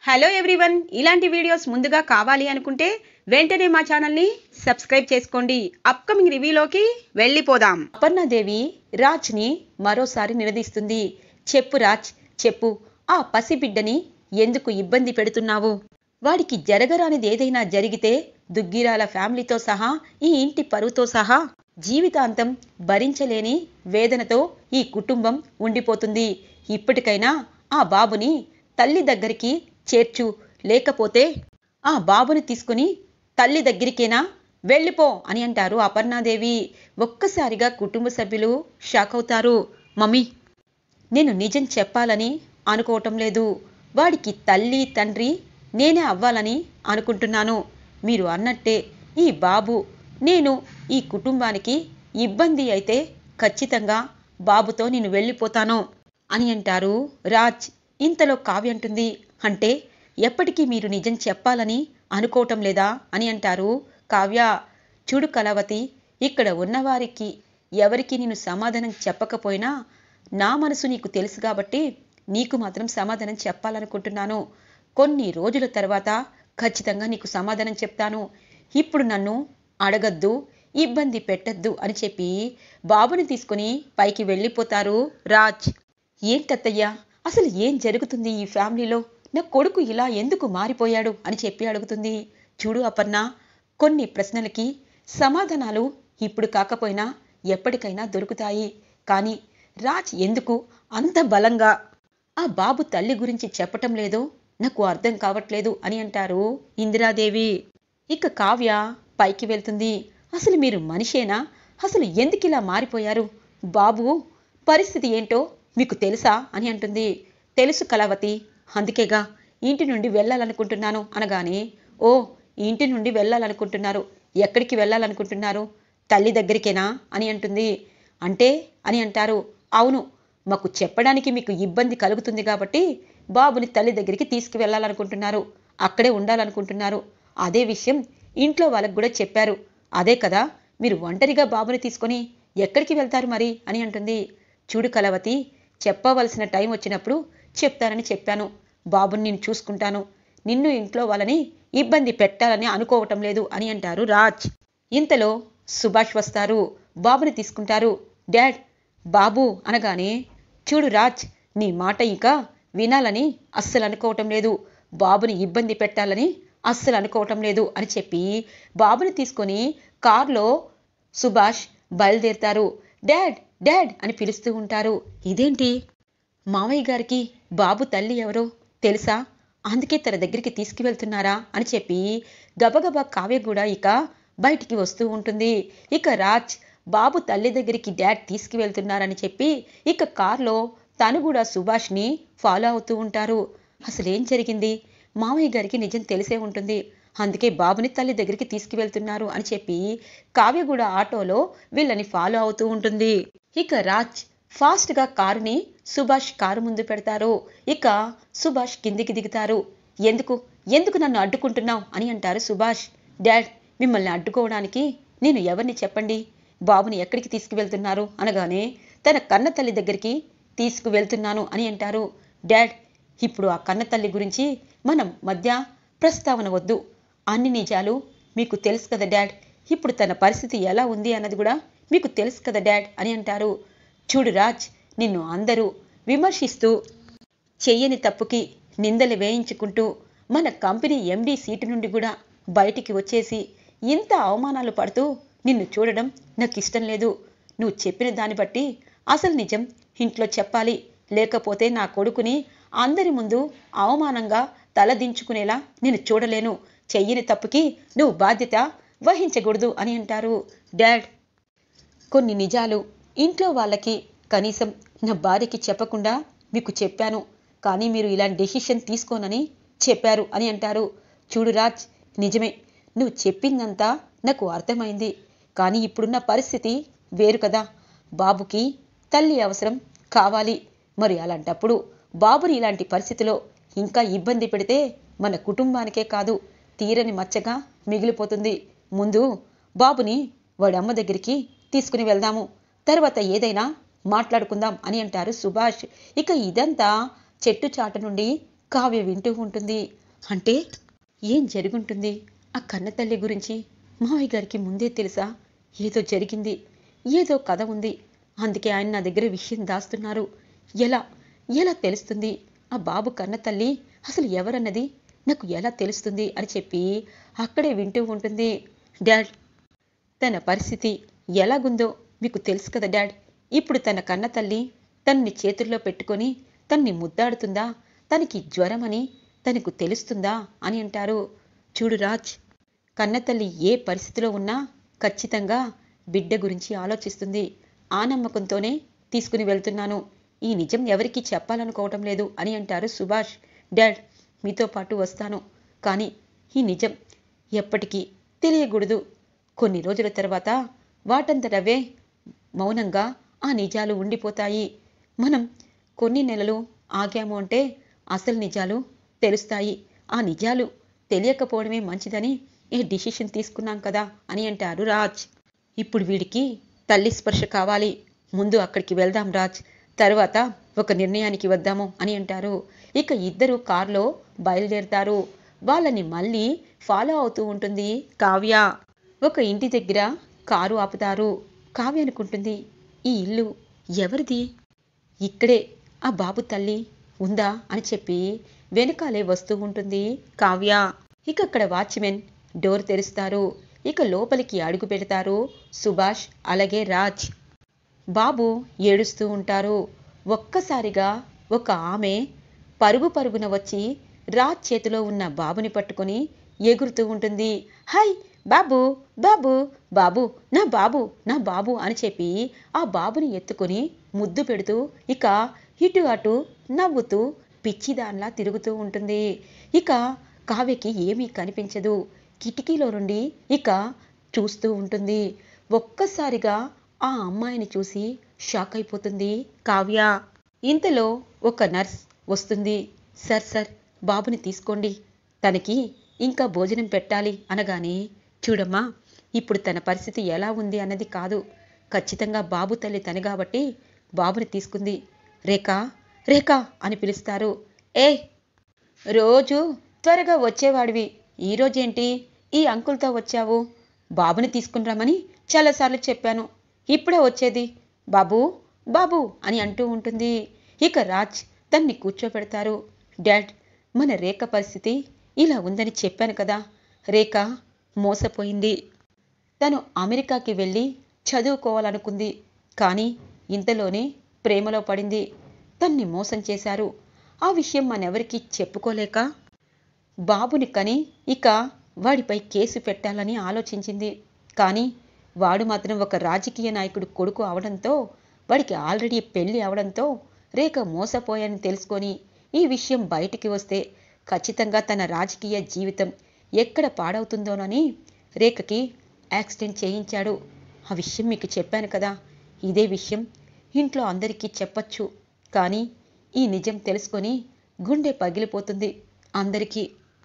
Hello everyone, ఇలాంటి videos ముందుగా కావాలి అనుకుంటే వెంటనే మా ఛానల్ని సబ్స్క్రైబ్ చేసుకోండి. అప్కమింగ్ రివ్యూలోకి వెళ్ళిపోదాం. అపర్ణాదేవి రాజ్ని మరోసారి నిలదీస్తుంది. చెప్పు రాజ్, చెప్పు, ఆ పసిబిడ్డని ఎందుకు ఇబ్బంది పెడుతున్నావు? వాడికి జరగరానిది ఏదైనా జరిగితే దుగ్గిరాల ఫ్యామిలీతో సహా ఈ ఇంటి పరువుతో సహా జీవితాంతం భరించలేని వేదనతో ఈ కుటుంబం ఉండిపోతుంది. ఇప్పటికైనా ఆ బాబుని తల్లి దగ్గరికి చేర్చు, లేకపోతే ఆ బాబుని తీసుకుని తల్లి దగ్గరికేనా వెళ్ళిపో అని అంటారు అపర్ణాదేవి. ఒక్కసారిగా కుటుంబ సభ్యులు షాక్ అవుతారు. మమ్మీ, నేను నిజం చెప్పాలని అనుకోవటం లేదు. వాడికి తల్లి తండ్రి నేనే అవ్వాలని అనుకుంటున్నాను. మీరు అన్నట్టే ఈ బాబు నేను ఈ కుటుంబానికి ఇబ్బంది అయితే ఖచ్చితంగా బాబుతో నేను వెళ్ళిపోతాను అని అంటారు రాజ్. ఇంతలో కావ్య అంటుంది, అంటే ఎప్పటికీ మీరు నిజం చెప్పాలని అనుకోవటం లేదా అని అంటారు కావ్య. చూడు కళావతి, ఇక్కడ ఉన్నవారికి ఎవరికి నేను సమాధానం చెప్పకపోయినా నా మనసు నీకు తెలుసు కాబట్టి నీకు మాత్రం సమాధానం చెప్పాలనుకుంటున్నాను. కొన్ని రోజుల తర్వాత ఖచ్చితంగా నీకు సమాధానం చెప్తాను. ఇప్పుడు నన్ను అడగద్దు, ఇబ్బంది పెట్టద్దు అని చెప్పి బాబుని తీసుకుని పైకి వెళ్ళిపోతారు రాజ్. ఏంటత్తయ్యా, అసలు ఏం జరుగుతుంది ఈ ఫ్యామిలీలో? నా కొడుకు ఇలా ఎందుకు మారిపోయాడు అని చెప్పి అడుగుతుంది. చూడు అపర్ణ, కొన్ని ప్రశ్నలకి సమాధానాలు ఇప్పుడు కాకపోయినా ఎప్పటికైనా దొరుకుతాయి. కానీ రాజ్ ఎందుకు అంత బలంగా ఆ బాబు తల్లి గురించి చెప్పటం లేదో నాకు అర్థం కావట్లేదు అని అంటారు ఇందిరాదేవి. ఇక కావ్య పైకి వెళ్తుంది. అసలు మీరు మనిషేనా? అసలు ఎందుకు ఇలా మారిపోయారు? బాబు పరిస్థితి ఏంటో మీకు తెలుసా అని అంటుంది. తెలుసు కళావతి, అందుకేగా ఇంటి నుండి వెళ్ళాలనుకుంటున్నాను అనగానే, ఓ, ఇంటి నుండి వెళ్ళాలనుకుంటున్నారు, ఎక్కడికి వెళ్ళాలనుకుంటున్నారు? తల్లి దగ్గరికేనా అని అంటుంది. అంటే అని అంటారు. అవును, మాకు చెప్పడానికి మీకు ఇబ్బంది కలుగుతుంది కాబట్టి బాబుని తల్లి దగ్గరికి తీసుకువెళ్ళాలనుకుంటున్నారు, అక్కడే ఉండాలనుకుంటున్నారు. అదే విషయం ఇంట్లో వాళ్ళకు కూడా చెప్పారు. అదే కదా, మీరు ఒంటరిగా బాబుని తీసుకొని ఎక్కడికి వెళ్తారు మరి అని అంటుంది. చూడు కళావతి, చెప్పవలసిన టైం వచ్చినప్పుడు చెప్తానని చెప్పాను. బాబుని నేను చూసుకుంటాను. నిన్ను ఇంట్లో వాళ్ళని ఇబ్బంది పెట్టాలని అనుకోవటం లేదు అని అంటారు రాజ్. ఇంతలో సుభాష్ వస్తారు. బాబుని తీసుకుంటారు. డాడ్, బాబు అనగానే, చూడు రాజ్, నీ మాట ఇంకా వినాలని అస్సలు అనుకోవటం లేదు, బాబుని ఇబ్బంది పెట్టాలని అస్సలు అనుకోవటం లేదు అని చెప్పి బాబుని తీసుకొని కారులో సుభాష్ బయలుదేరుతారు. డాడ్, డాడ్ అని పిలుస్తూ ఉంటారు. ఇదేంటి, మావయ్య గారికి బాబు తల్లి ఎవరో తెలుసా? అందుకే తన దగ్గరికి తీసుకువెళ్తున్నారా అని చెప్పి గబగబా కావ్య కూడా ఇక బయటికి వస్తూ ఉంటుంది. ఇక రాజ్ బాబు తల్లి దగ్గరికి డాడ్ తీసుకువెళ్తున్నారని చెప్పి ఇక కారులో తను కూడా సుభాష్ని ఫాలో అవుతూ ఉంటారు. అసలేం జరిగింది? మావయ్య గారికి నిజం తెలిసే ఉంటుంది, అందుకే బాబుని తల్లి దగ్గరికి తీసుకువెళ్తున్నారు అని చెప్పి కావ్య కూడా ఆటోలో వీళ్ళని ఫాలో అవుతూ ఉంటుంది. ఇక రాజ్ ఫాస్ట్గా కారుని సుభాష్ కారు ముందు పెడతారు. ఇక సుభాష్ కిందికి దిగుతారు. ఎందుకు ఎందుకు నన్ను అడ్డుకుంటున్నావు అని అంటారు సుభాష్. డాడ్, మిమ్మల్ని అడ్డుకోవడానికి నేను ఎవరిని చెప్పండి? బాబుని ఎక్కడికి తీసుకువెళ్తున్నారు అనగానే, తన కన్న తల్లి దగ్గరికి తీసుకువెళ్తున్నాను అని అంటారు. డాడ్, ఇప్పుడు ఆ కన్న తల్లి గురించి మనం మధ్య ప్రస్తావన వద్దు. అన్ని నిజాలు మీకు తెలుసు కదా డాడ్, ఇప్పుడు తన పరిస్థితి ఎలా ఉంది అన్నది కూడా మీకు తెలుసు కదా డాడ్ అని అంటారు. చూడు రాజ్, నిన్ను అందరూ విమర్శిస్తూ చెయ్యని తప్పుకి నిందలు వేయించుకుంటూ మన కంపెనీ ఎండీ సీటు నుండి కూడా బయటికి వచ్చేసి ఇంత అవమానాలు పడుతూ నిన్ను చూడడం నాకు ఇష్టం లేదు. నువ్వు చెప్పిన దాన్ని బట్టి అసలు నిజం ఇంట్లో చెప్పాలి, లేకపోతే నా కొడుకుని అందరి ముందు అవమానంగా తలదించుకునేలా నేను చూడలేను. చెయ్యని తప్పుకి నువ్వు బాధ్యత వహించకూడదు అని అంటారు. డాడ్, కొన్ని నిజాలు ఇంట్లో వాళ్ళకి, కనీసం నా భార్యకి చెప్పకుండా మీకు చెప్పాను, కానీ మీరు ఇలాంటి డెసిషన్ తీసుకోనని చెప్పారు అని అంటారు. చూడు రాజ్, నిజమే, నువ్వు చెప్పిందంతా నాకు అర్థమైంది, కానీ ఇప్పుడున్న పరిస్థితి వేరు కదా. బాబుకి తల్లి అవసరం కావాలి. మరి అలాంటప్పుడు బాబుని ఇలాంటి పరిస్థితిలో ఇంకా ఇబ్బంది పెడితే మన కుటుంబానికే కాదు, తీరని మచ్చగా మిగిలిపోతుంది. ముందు బాబుని వాడి అమ్మ దగ్గరికి తీసుకుని వెళ్దాము, తర్వాత ఏదైనా మాట్లాడుకుందాం అని అంటారు సుభాష్. ఇక ఇదంతా చెట్టు చాటు నుండి కావ్య వింటూ ఉంటుంది. అంటే ఏం జరుగుంటుంది? ఆ కన్నతల్లి గురించి మావయ్య గారికి ముందే తెలుసా? ఏదో జరిగింది, ఏదో కథ ఉంది, అందుకే ఆయన నా దగ్గర విషయం దాస్తున్నారు. ఎలా ఎలా తెలుస్తుంది? ఆ బాబు కన్నతల్లి అసలు ఎవరన్నది నాకు ఎలా తెలుస్తుంది అని చెప్పి అక్కడే వింటూ ఉంటుంది. డాడ్, తన పరిస్థితి ఎలాగుందో మీకు తెలుసు కదా డాడ్. ఇప్పుడు తన కన్నతల్లి తన్ని చేతుల్లో పెట్టుకొని తన్ని ముద్దాడుతుందా? తనకి జ్వరమని తనకు తెలుస్తుందా అని అంటారు. చూడు రాజ్, కన్నతల్లి ఏ పరిస్థితిలో ఉన్నా ఖచ్చితంగా బిడ్డ గురించి ఆలోచిస్తుంది. ఆ నమ్మకంతోనే తీసుకుని వెళ్తున్నాను. ఈ నిజం ఎవరికీ చెప్పాలనుకోవటం లేదు అని అంటారు సుభాష్. డాడ్, మీతో పాటు వస్తాను, కానీ ఈ నిజం ఎప్పటికీ తెలియకూడదు. కొన్ని రోజుల తర్వాత వాటంతటవే మౌనంగా ఆ నిజాలు ఉండిపోతాయి. మనం కొన్ని నెలలు ఆగాము అంటే అసలు నిజాలు తెలుస్తాయి. ఆ నిజాలు తెలియకపోవడమే మంచిదని ఏ డిసిషన్ తీసుకున్నాం కదా అని అంటారు రాజ్. ఇప్పుడు వీడికి తల్లి స్పర్శ కావాలి. ముందు అక్కడికి వెళ్దాం రాజ్, తర్వాత ఒక నిర్ణయానికి వద్దాము అని అంటారు. ఇక ఇద్దరు కారులో బయలుదేరతారు. వాళ్ళని మళ్ళీ ఫాలో అవుతూ ఉంటుంది కావ్య. ఒక ఇంటి దగ్గర కారు ఆపుతారు. కావ్య అనుకుంటుంది, ఈ ఇల్లు ఎవరిది? ఇక్కడే ఆ బాబు తల్లి ఉందా అని చెప్పి వెనకాలే వస్తూ ఉంటుంది కావ్య. ఇక అక్కడ వాచ్మెన్ డోర్ తెరుస్తారు. ఇక లోపలికి అడుగు పెడతారు సుభాష్ అలాగే రాజ్. బాబు ఏడుస్తూ ఉంటారు. ఒక్కసారిగా ఒక ఆమె పరుగు పరుగున వచ్చి రాజ్ చేతిలో ఉన్న బాబుని పట్టుకొని ఎగురుతూ ఉంటుంది. హాయ్ బాబు, బాబు, బాబు, నా బాబు, నా బాబు అని చెప్పి ఆ బాబుని ఎత్తుకొని ముద్దు పెడుతూ ఇక ఇటు అటు నవ్వుతూ పిచ్చిదాన్లా తిరుగుతూ ఉంటుంది. ఇక కావ్యకి ఏమీ కనిపించదు. కిటికీలో నుండి ఇక చూస్తూ ఉంటుంది. ఒక్కసారిగా ఆ అమ్మాయిని చూసి షాక్ అయిపోతుంది కావ్య. ఇంతలో ఒక నర్స్ వస్తుంది. సార్ సార్, బాబుని తీసుకోండి, తనకి ఇంకా భోజనం పెట్టాలి అనగానే, చూడమ్మా, ఇప్పుడు తన పరిస్థితి ఎలా ఉంది అన్నది కాదు, ఖచ్చితంగా బాబు తల్లి తను కాబట్టి బాబుని తీసుకుంది. రేఖా, రేఖా అని పిలుస్తారు. ఏ, రోజు త్వరగా వచ్చేవాడివి, ఈరోజేంటి ఈ అంకుల్తో వచ్చావు? బాబుని తీసుకుని రమ్మని చాలాసార్లు చెప్పాను, ఇప్పుడే వచ్చేది. బాబు, బాబు అని అంటూ ఉంటుంది. ఇక రాజ్ తన్ని కూర్చోపెడతారు. డాడ్, మన రేఖ పరిస్థితి ఇలా ఉందని చెప్పాను కదా. రేఖ మోసపోయింది. తను అమెరికాకి వెళ్ళి చదువుకోవాలనుకుంది, కానీ ఇంతలోనే ప్రేమలో పడింది. తన్ని మోసం చేశారు. ఆ విషయం మనెవరికీ చెప్పుకోలేక బాబుని కని ఇక వాడిపై కేసు పెట్టాలని ఆలోచించింది. కానీ వాడు మాత్రం ఒక రాజకీయ నాయకుడు కొడుకు అవడంతో, వాడికి ఆల్రెడీ పెళ్లి అవడంతో రేఖ మోసపోయాని తెలుసుకొని ఈ విషయం బయటికి వస్తే ఖచ్చితంగా తన రాజకీయ జీవితం ఎక్కడ పాడవుతుందోనని రేఖకి యాక్సిడెంట్ చేయించాడు. ఆ విషయం మీకు చెప్పాను కదా. ఇదే విషయం ఇంట్లో అందరికీ చెప్పచ్చు, కానీ ఈ నిజం తెలుసుకొని గుండె పగిలిపోతుంది అందరికీ.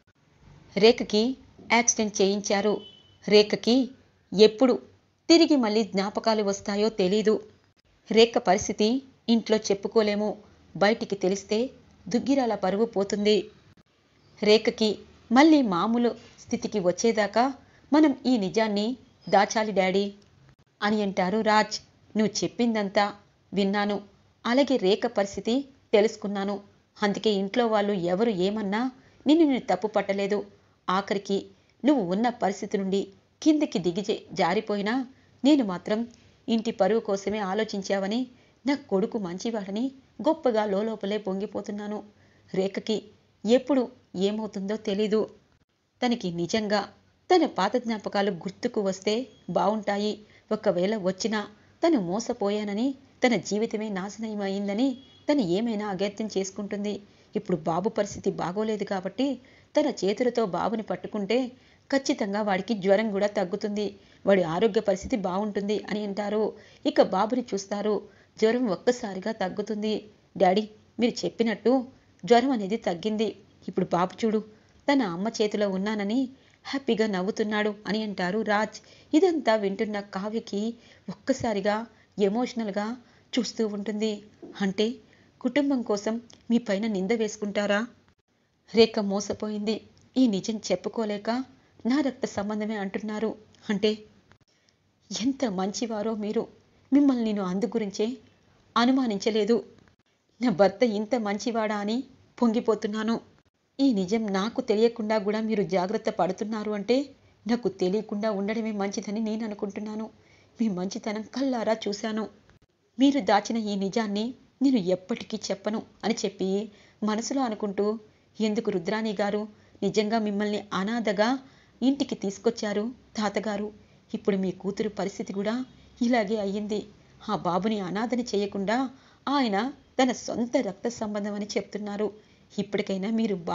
రేఖకి యాక్సిడెంట్ చేయించారు. రేఖకి ఎప్పుడు తిరిగి మళ్ళీ జ్ఞాపకాలు వస్తాయో తెలీదు. రేఖ పరిస్థితి ఇంట్లో చెప్పుకోలేము, బయటికి తెలిస్తే దుగ్గిరాల పరువు పోతుంది. రేఖకి మళ్ళీ మామూలు స్థితికి వచ్చేదాకా మనం ఈ నిజాన్ని దాచాలి డాడీ అని అంటారు రాజ్. నువ్వు చెప్పిందంతా విన్నాను, అలాగే రేఖ పరిస్థితి తెలుసుకున్నాను. అందుకే ఇంట్లో వాళ్ళు ఎవరు ఏమన్నా నేను తప్పు పట్టలేదు. ఆఖరికి నువ్వు ఉన్న పరిస్థితి నుండి కిందికి దిగి జారిపోయినా నేను మాత్రం ఇంటి పరువు కోసమే ఆలోచించావని, నా కొడుకు మంచివాడని గొప్పగా లోపలే పొంగిపోతున్నాను. రేఖకి ఎప్పుడు ఏమవుతుందో తెలీదు. తనకి నిజంగా తన పాత జ్ఞాపకాలు గుర్తుకు వస్తే బావుంటాయి. ఒకవేళ వచ్చినా తను మోసపోయానని, తన జీవితమే నాశనమైందని తను ఏమైనా అగత్యం చేసుకుంటుంది. ఇప్పుడు బాబు పరిస్థితి బాగోలేదు కాబట్టి తన చేతులతో బాబుని పట్టుకుంటే ఖచ్చితంగా వాడికి జ్వరం కూడా తగ్గుతుంది, వాడి ఆరోగ్య పరిస్థితి బాగుంటుంది అని అంటారు. ఇక బాబుని చూస్తారు. జ్వరం ఒక్కసారిగా తగ్గుతుంది. డాడీ, మీరు చెప్పినట్టు జ్వరం అనేది తగ్గింది. ఇప్పుడు బాబు చూడు, తన అమ్మ చేతిలో ఉన్నానని హ్యాపీగా నవ్వుతున్నాడు అని అంటారు రాజ్. ఇదంతా వింటున్న కావ్యకి ఒక్కసారిగా ఎమోషనల్గా చూస్తూ ఉంటుంది. అంటే కుటుంబం కోసం మీ పైన నింద వేసుకుంటారా? రేఖ మోసపోయింది. ఈ నిజం చెప్పుకోలేక నా రక్త సంబంధమే అంటున్నారు. అంటే ఎంత మంచివారో మీరు. మిమ్మల్ని నేను అందు గురించే అనుమానించలేదు. నా భర్త ఇంత మంచివాడా అని పొంగిపోతున్నాను. ఈ నిజం నాకు తెలియకుండా కూడా మీరు జాగ్రత్త పడుతున్నారు అంటే నాకు తెలియకుండా ఉండడమే మంచిదని నేను అనుకుంటున్నాను. మీ మంచితనం కళ్ళారా చూశాను. మీరు దాచిన ఈ నిజాన్ని నేను ఎప్పటికీ చెప్పను అని చెప్పి మనసులో అనుకుంటూ, ఎందుకు రుద్రాణి గారు, నిజంగా మిమ్మల్ని అనాథగా ఇంటికి తీసుకొచ్చారు తాతగారు. ఇప్పుడు మీ కూతురు పరిస్థితి కూడా ఇలాగే అయ్యింది. ఆ బాబుని అనాథని చేయకుండా ఆయన తన సొంత రక్త సంబంధం అని చెప్తున్నారు. ఇప్పటికైనా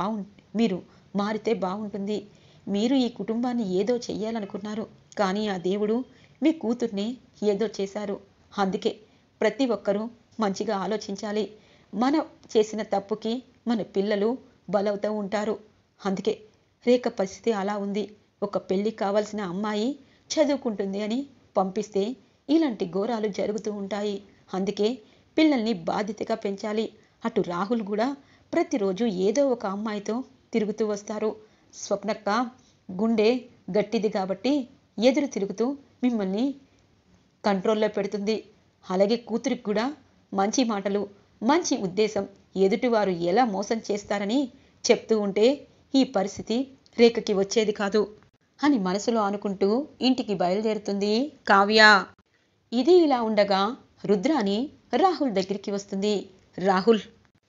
మీరు మారితే బాగుంటుంది. మీరు ఈ కుటుంబాన్ని ఏదో చెయ్యాలనుకున్నారు, కానీ ఆ దేవుడు మీ కూతుర్ని ఏదో చేశారు. అందుకే ప్రతి ఒక్కరూ మంచిగా ఆలోచించాలి. మనం చేసిన తప్పుకి మన పిల్లలు బలవుతూ ఉంటారు. అందుకే రేఖ పరిస్థితి అలా ఉంది. ఒక పెళ్లి కావాల్సిన అమ్మాయి చదువుకుంటుంది అని పంపిస్తే ఇలాంటి ఘోరాలు జరుగుతూ ఉంటాయి. అందుకే పిల్లల్ని బాధ్యతగా పెంచాలి. అటు రాహుల్ కూడా ప్రతిరోజు ఏదో ఒక అమ్మాయితో తిరుగుతూ వస్తారు. స్వప్నక్క గుండె గట్టిది కాబట్టి ఎదురు తిరుగుతూ మిమ్మల్ని కంట్రోల్లో పెడుతుంది. అలాగే కూతురికి కూడా మంచి మాటలు, మంచి ఉద్దేశం, ఎదుటివారు ఎలా మోసం చేస్తారని చెప్తూ ఉంటే ఈ పరిస్థితి రేఖకి వచ్చేది కాదు అని మనసులో అనుకుంటూ ఇంటికి బయలుదేరుతుంది కావ్య. ఇది ఇలా ఉండగా రుద్రాని రాహుల్ దగ్గరికి వస్తుంది. రాహుల్,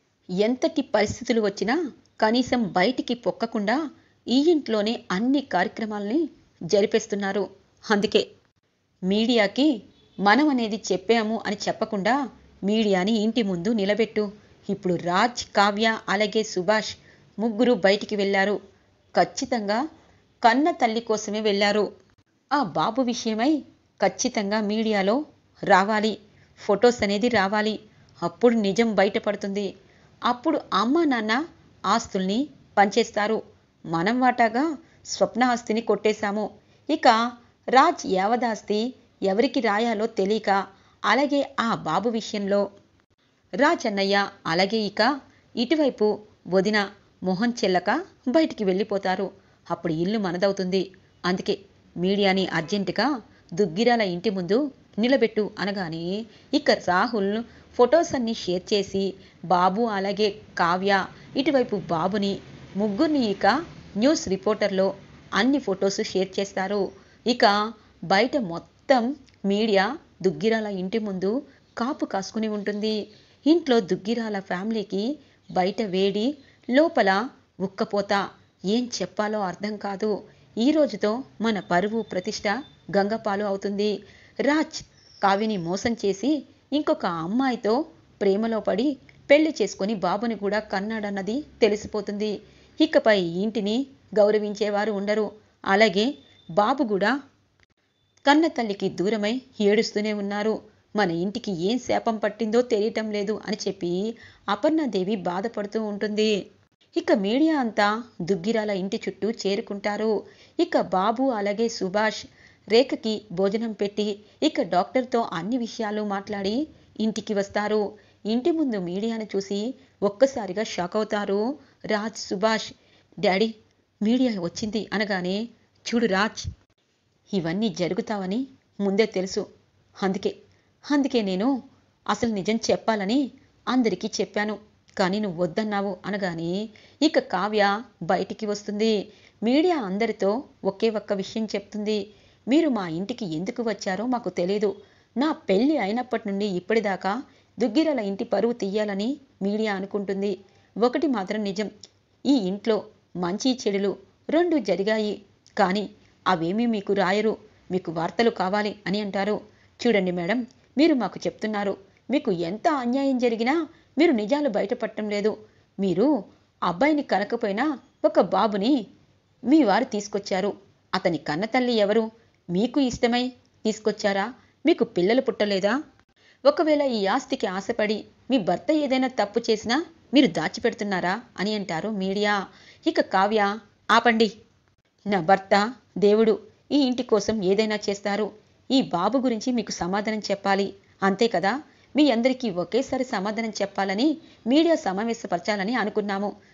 ఎంతటి పరిస్థితులు వచ్చినా కనీసం బయటికి పొక్కకుండా ఈ ఇంట్లోనే అన్ని కార్యక్రమాలని జరిపేస్తున్నారు. అందుకే మీడియాకి మనం అనేది చెప్పాము అని చెప్పకుండా మీడియాని ఇంటి ముందు నిలబెట్టు. ఇప్పుడు రాజ్, కావ్య అలాగే సుభాష్ ముగ్గురు బయటికి వెళ్ళారు. ఖచ్చితంగా కన్న తల్లి కోసమే వెళ్ళారు. ఆ బాబు విషయమై ఖచ్చితంగా మీడియాలో రావాలి, ఫొటోస్ అనేది రావాలి. అప్పుడు నిజం బయటపడుతుంది. అప్పుడు అమ్మ నాన్న ఆస్తుల్ని పంచేస్తారు. మనం వాటాగా స్వప్న ఆస్తిని కొట్టేశాము. ఇక రాజ్ యావదాస్తి ఎవరికి రాయాలో తెలియక, అలాగే ఆ బాబు విషయంలో రాజ్ అన్నయ్య, అలాగే ఇక ఇటువైపు వదిన మొహం చెల్లక బయటికి వెళ్ళిపోతారు. అప్పుడు ఇల్లు మనదవుతుంది. అందుకే మీడియాని అర్జెంటుగా దుగ్గిరాల ఇంటి ముందు నిలబెట్టు అనగానే ఇక రాహుల్ ఫొటోస్ అన్ని షేర్ చేసి బాబు అలాగే కావ్య ఇటువైపు బాబుని ముగ్గురిని ఇక న్యూస్ రిపోర్టర్లో అన్ని ఫొటోస్ షేర్ చేస్తారు. ఇక బయట మొత్తం మీడియా దుగ్గిరాల ఇంటి ముందు కాపు కాసుకుని ఉంటుంది. ఇంట్లో దుగ్గిరాల ఫ్యామిలీకి బయట వేడి, లోపల ఉక్కపోత. ఏం చెప్పాలో అర్థం కాదు. ఈ రోజుతో మన పరువు ప్రతిష్ట గంగపాలు అవుతుంది. రాజ్ కావ్యని మోసం చేసి ఇంకొక అమ్మాయితో ప్రేమలో పడి పెళ్లి చేసుకుని బాబుని కూడా కన్నాడన్నది తెలిసిపోతుంది. ఇకపై ఇంటిని గౌరవించేవారు ఉండరు. అలాగే బాబు కూడా కన్న తల్లికి దూరమై ఏడుస్తూనే ఉన్నారు. మన ఇంటికి ఏం శాపం పట్టిందో తెలియటం లేదు అని చెప్పి అపర్ణాదేవి బాధపడుతూ ఉంటుంది. ఇక మీడియా అంతా దుగ్గిరాల ఇంటి చుట్టూ చేరుకుంటారు. ఇక బాబు అలాగే సుభాష్ రేఖకి భోజనం పెట్టి ఇక డాక్టర్తో అన్ని విషయాలు మాట్లాడి ఇంటికి వస్తారు. ఇంటి ముందు మీడియాను చూసి ఒక్కసారిగా షాక్ అవుతారు రాజ్, సుభాష్. డాడీ, మీడియా వచ్చింది అనగానే, చూడు రాజ్, ఇవన్నీ జరుగుతావని ముందే తెలుసు. అందుకే నేను అసలు నిజం చెప్పాలని అందరికీ చెప్పాను, కానీ నువ్వు వద్దన్నావు అనగానే ఇక కావ్య బయటికి వస్తుంది. మీడియా అందరితో ఒకే ఒక్క విషయం చెప్తుంది. మీరు మా ఇంటికి ఎందుకు వచ్చారో మాకు తెలీదు. నా పెళ్లి అయినప్పటి నుండి ఇప్పటిదాకా దుగ్గిరాల ఇంటి పరువు తీయాలని మీడియా అనుకుంటుంది. ఒకటి మాత్రం నిజం, ఈ ఇంట్లో మంచి చెడులు రెండు జరిగాయి, కానీ అవేమీ మీకు రాయరు. మీకు వార్తలు కావాలి అని అంటారు. చూడండి మేడం, మీరు మాకు చెప్తున్నారు, మీకు ఎంత అన్యాయం జరిగినా మీరు నిజాలు బయటపడటం లేదు. మీరు అబ్బాయిని కనకపోయినా ఒక బాబుని మీ వారు తీసుకొచ్చారు. అతని కన్నతల్లి ఎవరు? మీకు ఇష్టమై తీసుకొచ్చారా? మీకు పిల్లలు పుట్టలేదా? ఒకవేళ ఈ ఆస్తికి ఆశపడి మీ భర్త ఏదైనా తప్పు చేసినా మీరు దాచిపెడుతున్నారా అని అంటారు మీడియా. ఇక కావ్య, ఆపండి, నా భర్త దేవుడు, ఈ ఇంటి కోసం ఏదైనా చేస్తారు. ఈ బాబు గురించి మీకు సమాధానం చెప్పాలి, అంతే కదా? మీ అందరికీ ఒకేసారి సమాధానం చెప్పాలని మీడియా సమావేశపరచాలని అనుకున్నాము,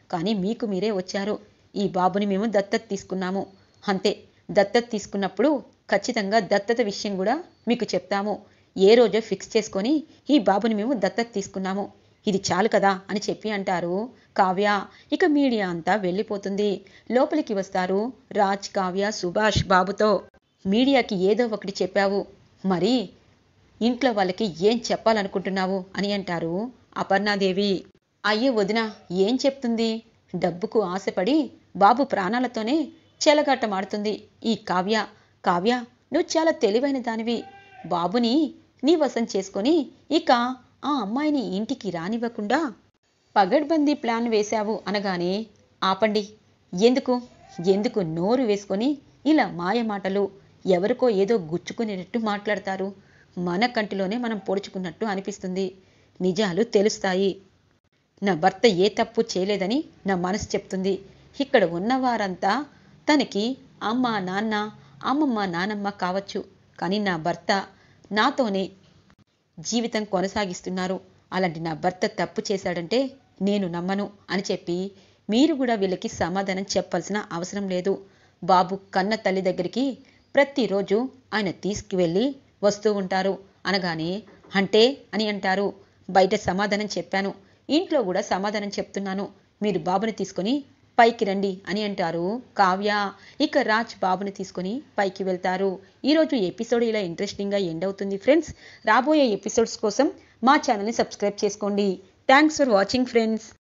కానీ మీకు మీరే వచ్చారు. ఈ బాబుని మేము దత్తత తీసుకున్నాము. అంతే, దత్తత తీసుకున్నప్పుడు ఖచ్చితంగా దత్తత విషయం కూడా మీకు చెప్తాము. ఏ రోజో ఫిక్స్ చేసుకొని ఈ బాబుని మేము దత్తత తీసుకున్నాము. ఇది చాలు కదా అని చెప్పి అంటారు కావ్య. ఇక మీడియా అంతా వెళ్ళిపోతుంది. లోపలికి వస్తారు రాజ్, కావ్య, సుభాష్ బాబుతో. మీడియాకి ఏదో ఒకటి చెప్పావు, మరి ఇంట్లో వాళ్ళకి ఏం చెప్పాలనుకుంటున్నావు అని అంటారు అపర్ణాదేవి. అయ్యో వదిన, ఏం చెప్తుంది? డబ్బుకు ఆశపడి బాబు ప్రాణాలతోనే చెలగాటమాడుతుంది ఈ కావ్య. కావ్య, నువ్వు చాలా తెలివైన దానివి. బాబుని నీ వశం చేసుకొని ఇక ఆ అమ్మాయిని ఇంటికి రానివ్వకుండా పగడ్బందీ ప్లాన్ వేశావు అనగానే, ఆపండి, ఎందుకు ఎందుకు నోరు వేసుకొని ఇలా మాయ మాటలు, ఎవరికో ఏదో గుచ్చుకునేటట్టు మాట్లాడతారు. మన కంటిలోనే మనం పొడుచుకున్నట్టు అనిపిస్తుంది. నిజాలు తెలుస్తాయి. నా భర్త ఏ తప్పు చేయలేదని నా మనసు చెప్తుంది. ఇక్కడ ఉన్నవారంతా తనకి అమ్మ, నాన్న, అమ్మమ్మ, నానమ్మ కావచ్చు, కానీ నా భర్త నాతోనే జీవితం కొనసాగిస్తున్నారు. అలాంటి నా భర్త తప్పు చేశాడంటే నేను నమ్మను అని చెప్పి, మీరు కూడా వీళ్ళకి సమాధానం చెప్పాల్సిన అవసరం లేదు. బాబు కన్న తల్లి దగ్గరికి ప్రతిరోజు ఆయన తీసుకువెళ్ళి వస్తూ ఉంటారు అనగానే, అంటే అని అంటారు. బయట సమాధానం చెప్పాను, ఇంట్లో కూడా సమాధానం చెప్తున్నాను. మీరు బాబుని తీసుకొని పైకి రండి అని అంటారు కావ్య. ఇక రాజ్ బాబుని తీసుకొని పైకి వెళ్తారు. ఈరోజు ఎపిసోడ్ ఇలా ఇంట్రెస్టింగ్గా ఎండ్ అవుతుంది ఫ్రెండ్స్. రాబోయే ఎపిసోడ్స్ కోసం మా ఛానల్ని సబ్స్క్రైబ్ చేసుకోండి. Thanks for watching friends.